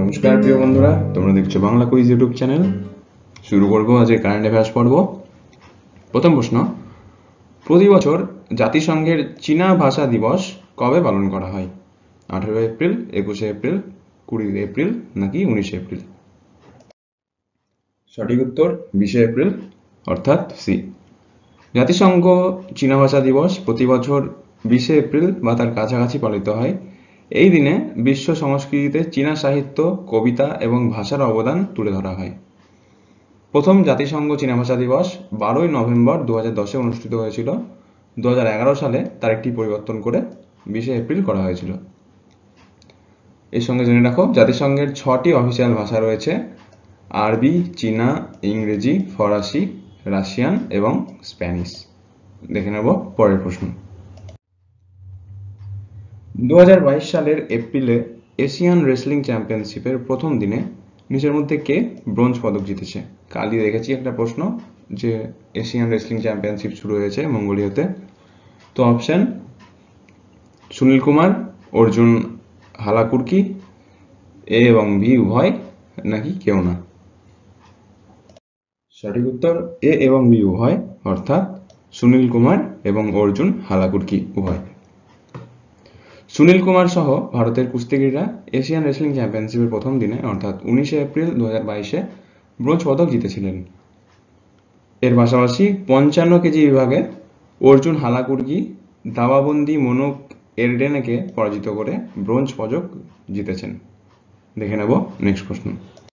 নমস্কার প্রিয় বন্ধুরা, তোমরা দেখছো বাংলা কুইজ ইউটিউব চ্যানেল। শুরু করবো আজকে কারেন্ট অ্যাফেয়ার্স পর্ব। প্রথম প্রশ্ন, প্রতি বছর জাতিসংঘের চীনা ভাষা দিবস কবে পালন করা হয়? 18 এপ্রিল, 21 এপ্রিল, 20 এপ্রিল নাকি 19 এপ্রিল? সঠিক উত্তর 20 এপ্রিল অর্থাৎ সি। জাতিসংঘ চীনা ভাষা দিবস প্রতি বছর 20 এপ্রিল বা তার কাছাকাছি পালিত হয়। এই দিনে বিশ্ব সংস্কৃতিতে চীনা সাহিত্য, কবিতা এবং ভাষার অবদান তুলে ধরা হয়। প্রথম জাতিসংঘ চীনা ভাষা দিবস 12 নভেম্বর 2010-এ অনুষ্ঠিত হয়েছিল। 2011 সালে তার একটি পরিবর্তন করে 20 এপ্রিল করা হয়েছিল। এর সঙ্গে জেনে রাখো, জাতিসংঘের 6টি অফিসিয়াল ভাষা রয়েছে: আরবি, চীনা, ইংরেজি, ফরাসি, রাশিয়ান এবং স্প্যানিশ। দেখে নেব পরের প্রশ্ন। 2022 সালের এপ্রিলে এশিয়ান রেসলিং চ্যাম্পিয়নশিপের প্রথম দিনে নিচের মধ্যে কে ব্রোঞ্জ পদক জিতেছে? কালই দেখেছি একটা প্রশ্ন যে এশিয়ান রেসলিং চ্যাম্পিয়নশিপ শুরু হয়েছে মঙ্গোলিয়াতে। তো অপশন সুনীল কুমার, অর্জুন হালাকুর্কি, এ এবং বি উভয় নাকি কেউ না? সঠিক উত্তর এ এবং বি উভয়, অর্থাৎ সুনীল কুমার এবং অর্জুন হালাকুর্কি উভয়। সুনীল কুমার সহ ভারতের কুস্তিগিররা এশিয়ান রেসলিং চ্যাম্পিয়নশিপের প্রথম দিনে অর্থাৎ 19 এপ্রিল 2022-এ ব্রোঞ্জ পদক জিতেছিলেন। এর পাশাপাশি 55 কেজি বিভাগে অর্জুন হালাকুর্কি দাবাবন্দি মোনক এরডেনেকে পরাজিত করে ব্রোঞ্জ পদক জিতেছেন। দেখে নেব নেক্সট প্রশ্ন।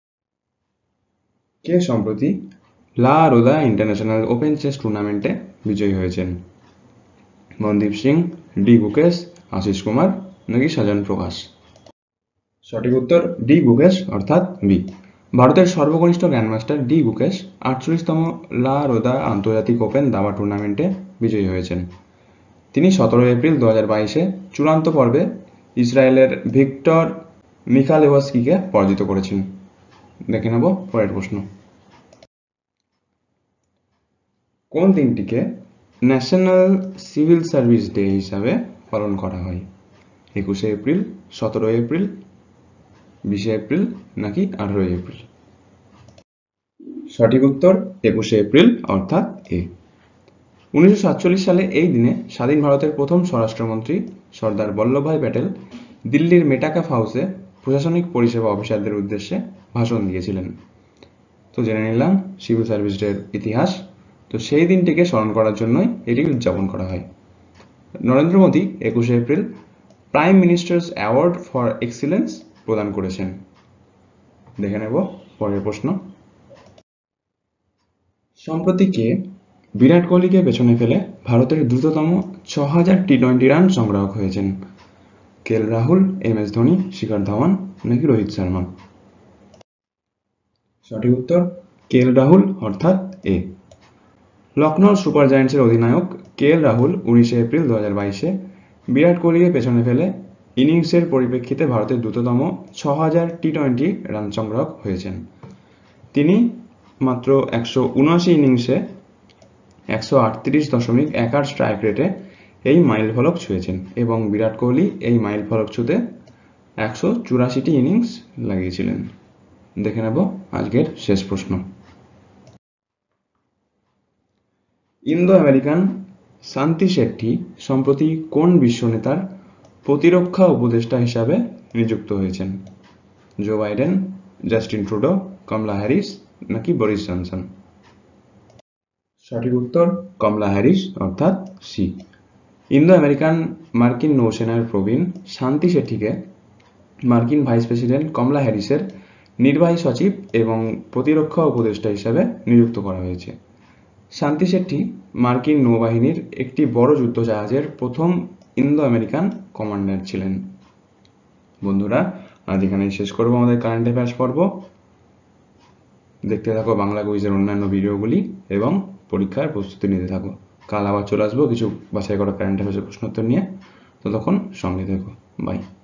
কে সম্প্রতি লা রোদা ইন্টারন্যাশনাল ওপেন চেস টুর্নামেন্টে বিজয়ী হয়েছেন? মনদীপ সিং, ডি গুকেশ, আশিস কুমার নাকি সাজন প্রকাশ? সঠিক উত্তর ডি গুকেশ অর্থাৎ বি। ভারতের সর্বকনিষ্ঠ গ্র্যান্ডমাস্টার ডি গুকেশ 48তম লা রোদা আন্তর্জাতিক ওপেন দাবা টুর্নামেন্টে বিজয়ী হয়েছেন। তিনি 17 এপ্রিল 2022-এ চূড়ান্ত পর্বে ইসরায়েলের ভিক্টর মিখালেভস্কিকে পরাজিত করেছেন। দেখে নেব পরের প্রশ্ন। কোন দিনটিকে ন্যাশনাল সিভিল সার্ভিস ডে হিসাবে পালন করা হয়? 21 এপ্রিল, 17 এপ্রিল, 20 এপ্রিল নাকি 18 এপ্রিল? সঠিক উত্তর 21 এপ্রিল অর্থাৎ এ। 1947 সালে এই দিনে স্বাধীন ভারতের প্রথম স্বরাষ্ট্রমন্ত্রী সর্দার বল্লভভাই প্যাটেল দিল্লির মেটাকাফ হাউসে প্রশাসনিক পরিষেবা অফিসারদের উদ্দেশ্যে ভাষণ দিয়েছিলেন। তো জেনে নিলাম সিভিল সার্ভিস ডের ইতিহাস। তো সেই দিনটিকে স্মরণ করার জন্যই এটি উদযাপন করা হয়। Narendra Modi 21 April prime minister's award for excellence প্রদান করেছেন। দেখে নেব পরের প্রশ্ন। সম্প্রতি কে বিরাট কোহলিকে পেছনে ফেলে ভারতের দ্রুততম 6000 টি-20 রান সংগ্রাহক হয়েছেন? KL Rahul, M S Dhoni, Shikhar Dhawan নাকি রোহিত শর্মা? সঠিক উত্তর কেএল রাহুল অর্থাৎ এ। লখনৌ সুপার জায়ান্টসের অধিনায়ক কেএল রাহুল 19 এপ্রিল 2022-এ বিরাট কোহলিকে পেছনে ফেলে ইনিংসের পরিপ্রেক্ষিতে ভারতের দ্রুততম 6000 টি-20 রান সংগ্রাহক হয়েছেন। তিনি মাত্র 179 ইনিংসে 138.18 স্ট্রাইক রেটে এই মাইল ফলক ছুঁয়েছেন এবং বিরাট কোহলি এই মাইল ফলক ছুঁতে 184টি ইনিংস লাগিয়েছিলেন। দেখে নেব আজকের শেষ প্রশ্ন। ইন্দো আমেরিকান শান্তি শেট্টি সম্প্রতি কোন বিশ্ব নেতার প্রতিরক্ষা উপদেষ্টা হিসাবে নিযুক্ত হয়েছেন? Joe Biden, Justin Trudeau, Kamala Harris নাকি বরিস জনসন? সঠিক উত্তর কমলা হ্যারিস অর্থাৎ সি। ইন্দো আমেরিকান মার্কিন নৌসেনার প্রবীণ শান্তি শেট্টিকে মার্কিন ভাইস প্রেসিডেন্ট কমলা হ্যারিসের নির্বাহী সচিব এবং প্রতিরক্ষা উপদেষ্টা হিসাবে নিযুক্ত করা হয়েছে। শান্তি শেট্টি মার্কিন নৌবাহিনীর একটি বড় যুদ্ধজাহাজের প্রথম ইন্দো আমেরিকান কমান্ডার ছিলেন। বন্ধুরা, আজ এখানেই শেষ করবো আমাদের কারেন্ট অ্যাফেয়ার্স পর্ব। দেখতে থাকো বাংলা কুইজের অন্যান্য ভিডিওগুলি এবং পরীক্ষার প্রস্তুতি নিতে থাকো। কাল আবার চলে আসবো কিছু বাছাই করা কারেন্ট অ্যাফেয়ার্সের প্রশ্নোত্তর নিয়ে। ততক্ষণ সঙ্গে থেকো। বাই।